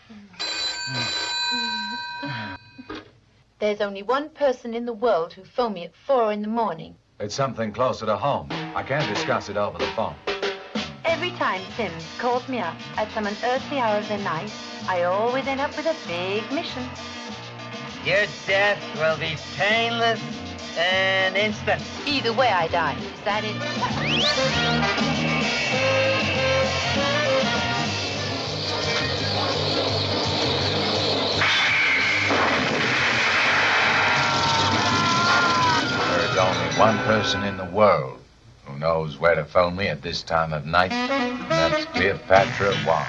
There's only one person in the world who phoned me at 4 in the morning. It's something closer to home. I can't discuss it over the phone. Every time Sims calls me up at some unearthly hour of the night, I always end up with a big mission. Your death will be painless and instant. Either way I die. Is that it? There's only one person in the world who knows where to phone me at this time of night, and that's Cleopatra Wong.